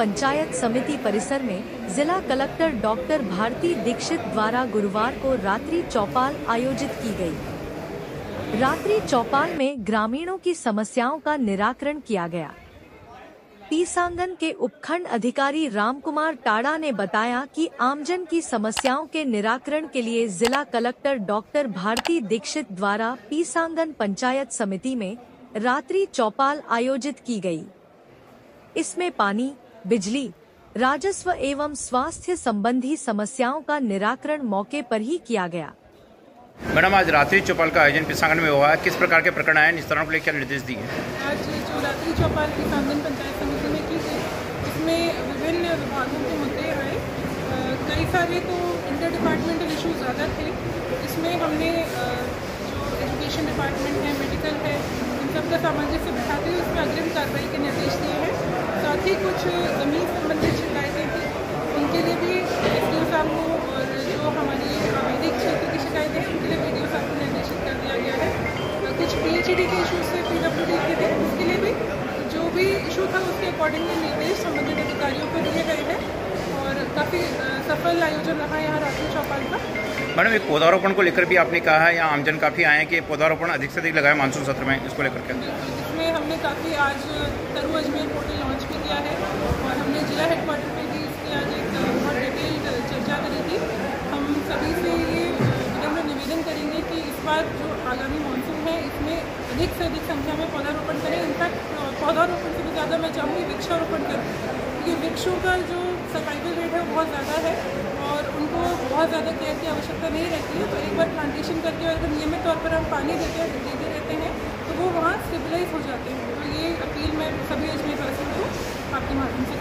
पंचायत समिति परिसर में जिला कलेक्टर डॉक्टर भारती दीक्षित द्वारा गुरुवार को रात्रि चौपाल आयोजित की गई। रात्रि चौपाल में ग्रामीणों की समस्याओं का निराकरण किया गया। पीसांगन के उपखंड अधिकारी रामकुमार टाड़ा ने बताया कि आमजन की समस्याओं के निराकरण के लिए जिला कलेक्टर डॉक्टर भारती दीक्षित द्वारा पीसांगन पंचायत समिति में रात्रि चौपाल आयोजित की गई। इसमें पानी, बिजली, राजस्व एवं स्वास्थ्य संबंधी समस्याओं का निराकरण मौके पर ही किया गया। मैडम, आज रात्रि चौपाल का आयोजन पीसांगन में हुआ है, किस प्रकार के प्रकरण आए, निस्तारण को लेकर क्या निर्देश दिए? आज जो रात्रि चौपाल पीसांगन पंचायत समिति में की गई, इसमें विभिन्न विभागों के मुद्दे आए। कई सारे तो इंटर डिपार्टमेंटल इशूज ज़्यादा थे। इसमें हमने जो एजुकेशन डिपार्टमेंट है, मेडिकल है, इन सब का सामंजस्य बिठाते हुए उसमें अग्रिम कार्रवाई के निर्देश दिए हैं। साथ ही कुछ ज़मीन संबंधित शिकायतें थी, उनके लिए भी एसडीओ साहब को और जो हमारी वैदिक क्षेत्र की शिकायतें हैं उनके लिए वीडियो साहब को निर्देशित कर दिया गया है। कुछ पीएचडी के इशूज से पीडब्ल्यूडी के थे, उसके लिए भी जो भी इशू था उसके अकॉर्डिंगली निर्देश संबंधित अधिकारियों को दिए गए हैं और काफ़ी सफल आयोजन रहा यहाँ रात्रि चौपाल का। मैडम, एक पौधारोपण को लेकर भी आपने कहा है, यहाँ आमजन काफ़ी आए हैं कि पौधारोपण अधिक से अधिक लगाए मानसून सत्र में, इसको लेकर के? इसमें हमने काफ़ी आज तरु अजमेर पोर्टल लॉन्च भी किया है और हमने जिला हेडक्वार्टर पर भी इसकी आज एक बहुत डिटेल्ड चर्चा करी थी। हम सभी से ये विनम्र निवेदन करेंगे कि इस बार जो आगामी मानसून है इसमें अधिक से अधिक संख्या में पौधारोपण करें। इनफैक्ट पौधारोपण से भी ज़्यादा मैं चाहूँगी वृक्षारोपण करें, क्योंकि वृक्षों का जो सर्वाइवल रेट है वो बहुत ज़्यादा है और उनको बहुत ज़्यादा केयर की आवश्यकता नहीं रहती है। तो एक बार प्लांटेशन करके अगर नियमित तौर पर हम पानी देते रहते हैं तो वो वहाँ स्टेबलाइज हो जाते हैं। तो ये अपील मैं सभी अजमेर वासियों को आपके माध्यम से